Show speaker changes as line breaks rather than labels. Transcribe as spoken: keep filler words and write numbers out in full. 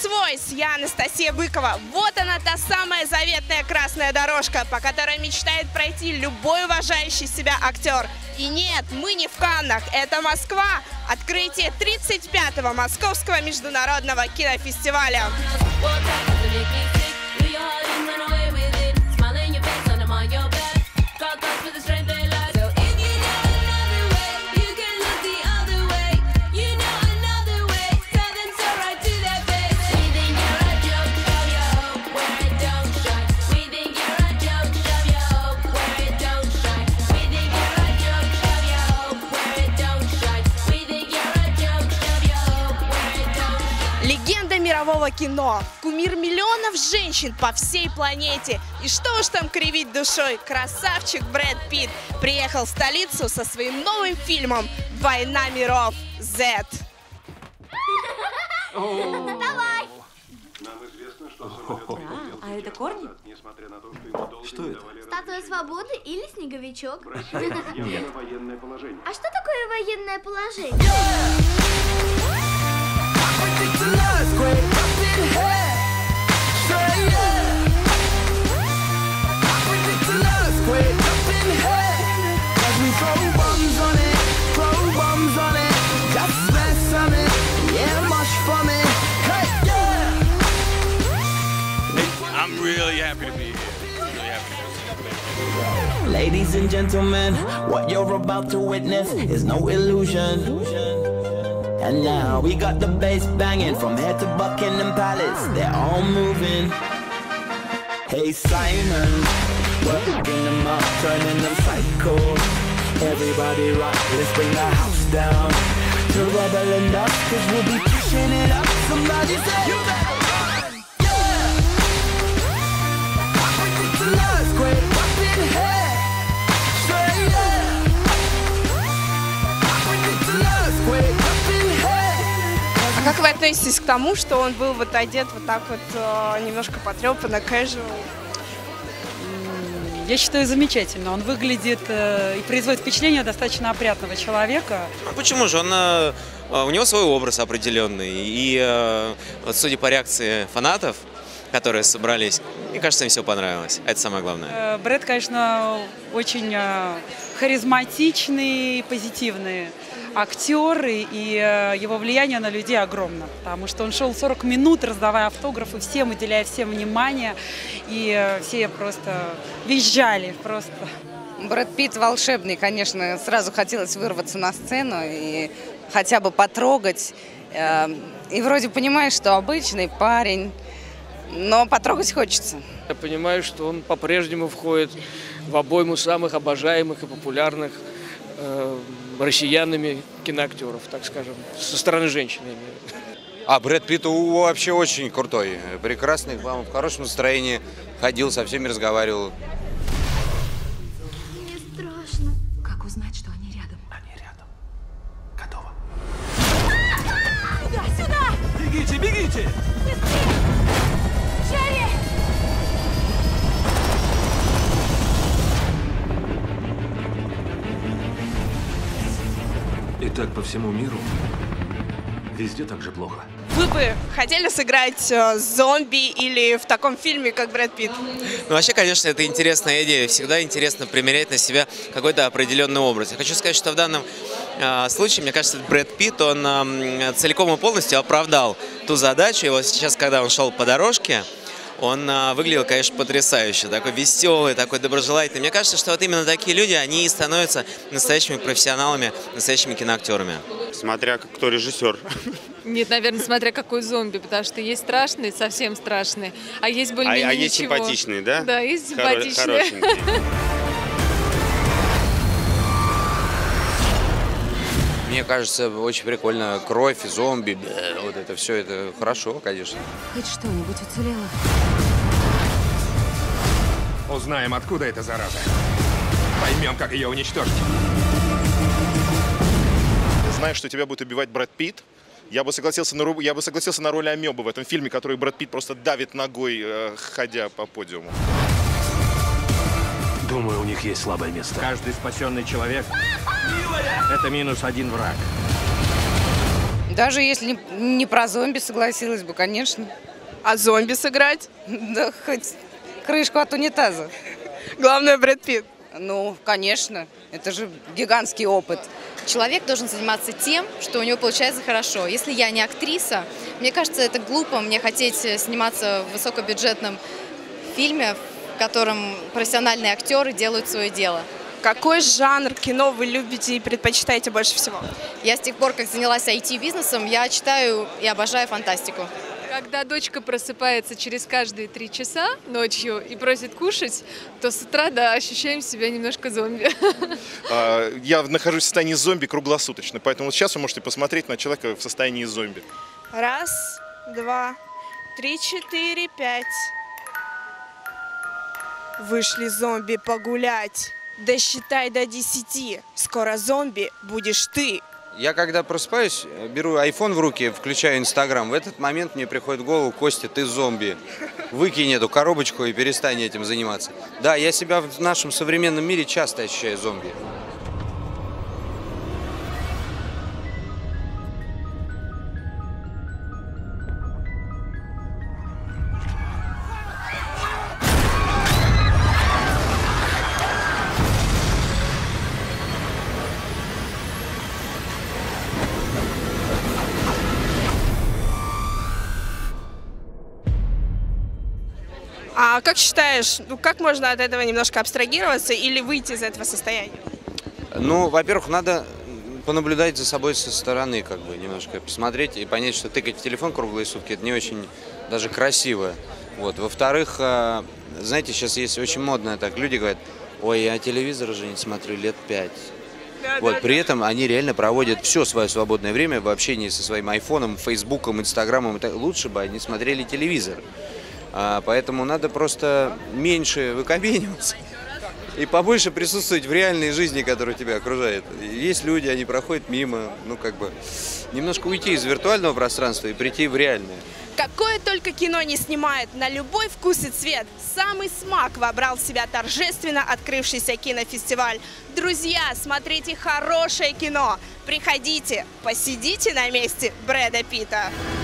Voice, я Анастасия Быкова. Вот она, та самая заветная красная дорожка, по которой мечтает пройти любой уважающий себя актер. И нет, мы не в Каннах, это Москва. Открытие тридцать пятого Московского международного кинофестиваля. Легенда мирового кино, кумир миллионов женщин по всей планете. И что уж там кривить душой, красавчик Брэд Питт приехал в столицу со своим новым фильмом «Война миров Z».
Давай!
А это корни?
Что это?
Статуя свободы или снеговичок?
Нет.
А что такое военное положение?
I'm really happy to be here. Really happy to be here.
Ladies and gentlemen, what you're about to witness is no illusion. And now we got the bass banging from here to Buckingham Palace. They're all moving. Hey Simon, working them up, turning them psycho. Everybody rock, let's bring the house down to rebel enough, cause we'll be pushing it up. Somebody say you better run, yeah. Ridiculous, great up in here, straight yeah. Ridiculous, great up in here.
А как вы относитесь к тому, что он был вот одет вот так вот немножко потрепанно, casual?
Я считаю, замечательно. Он выглядит э, и производит впечатление достаточно опрятного человека.
А почему же? Он, э, у него свой образ определенный. И э, вот судя по реакции фанатов, которые собрались, мне кажется, им все понравилось. Это самое главное.
Э, Брэд, конечно, очень э, харизматичный, позитивный актер, и э, его влияние на людей огромно, потому что он шел сорок минут, раздавая автографы всем, уделяя всем внимание, и э, все просто визжали, просто.
Брэд Питт волшебный, конечно, сразу хотелось вырваться на сцену и хотя бы потрогать, э, и вроде понимаешь, что обычный парень, но потрогать хочется.
Я понимаю, что он по-прежнему входит в обойму самых обожаемых и популярных э, россиянами киноактеров, так скажем, со стороны женщин.
А Брэд Питт вообще очень крутой, прекрасный, в хорошем настроении, ходил, со всеми разговаривал.
Мне страшно.
Как узнать, что они рядом?
Они рядом. Готово.
Сюда, сюда!
Бегите, бегите!
Черри!
И так по всему миру. Везде так же плохо.
Вы бы хотели сыграть э, зомби или в таком фильме, как Брэд Питт?
Ну, вообще, конечно, это интересная идея. Всегда интересно примерять на себя какой-то определенный образ. Я хочу сказать, что в данном э, случае, мне кажется, Брэд Питт, он э, целиком и полностью оправдал ту задачу. И вот сейчас, когда он шел по дорожке, он а, выглядел, конечно, потрясающе, такой веселый, такой доброжелательный. Мне кажется, что вот именно такие люди, они и становятся настоящими профессионалами, настоящими киноактерами.
Смотря кто режиссер.
Нет, наверное, смотря какой зомби, потому что есть страшные, совсем страшные, а есть более-менее
А, а есть
ничего.
симпатичные, да?
Да, есть
Хоро-
симпатичные.
Хорошенькие.
Мне кажется, очень прикольно. Кровь, зомби, вот это все, это хорошо, конечно.
Хоть что-нибудь уцелело?
Узнаем, откуда эта зараза. Поймем, как ее уничтожить.
Знаешь, что тебя будет убивать Брэд Питт, я бы согласился на, я бы согласился на роль амебы в этом фильме, который Брэд Питт просто давит ногой, э, ходя по подиуму.
Думаю, у них есть слабое место. Каждый спасенный человек – это минус один враг.
Даже если не про зомби, согласилась бы, конечно.
А зомби сыграть?
Да хоть крышку от унитаза.
Главное, Брэд Питт.
Ну, конечно. Это же гигантский опыт.
Человек должен заниматься тем, что у него получается хорошо. Если я не актриса, мне кажется, это глупо мне хотеть сниматься в высокобюджетном фильме, в котором профессиональные актеры делают свое дело.
Какой жанр кино вы любите и предпочитаете больше всего?
Я с тех пор, как занялась ай ти-бизнесом, я читаю и обожаю фантастику.
Когда дочка просыпается через каждые три часа ночью и просит кушать, то с утра, да, ощущаем себя немножко зомби.
Я нахожусь в состоянии зомби круглосуточно, поэтому вот сейчас вы можете посмотреть на человека в состоянии зомби.
Раз, два, три, четыре, пять. Вышли зомби погулять. Досчитай до десяти. Скоро зомби будешь ты.
Я когда просыпаюсь, беру айфон в руки, включаю Инстаграм. В этот момент мне приходит в голову: Костя, ты зомби. Выкинь эту коробочку и перестань этим заниматься. Да, я себя в нашем современном мире часто ощущаю зомби.
А как считаешь, ну как можно от этого немножко абстрагироваться или выйти из этого состояния?
Ну, во-первых, надо понаблюдать за собой со стороны, как бы, немножко посмотреть и понять, что тыкать в телефон круглые сутки – это не очень даже красиво. Вот. Во-вторых, знаете, сейчас есть очень модно так, люди говорят: ой, я телевизор уже не смотрю лет пять.
Да,
вот,
да,
при
да.
этом они реально проводят все свое свободное время в общении со своим айфоном, фейсбуком, инстаграмом. Лучше бы они смотрели телевизор. А, поэтому надо просто меньше выкобениваться и побольше присутствовать в реальной жизни, которая тебя окружает. Есть люди, они проходят мимо, ну как бы немножко уйти из виртуального пространства и прийти в реальное.
Какое только кино не снимает, на любой вкус и цвет. Самый смак вобрал в себя торжественно открывшийся кинофестиваль. Друзья, смотрите хорошее кино. Приходите, посидите на месте Брэда Питта.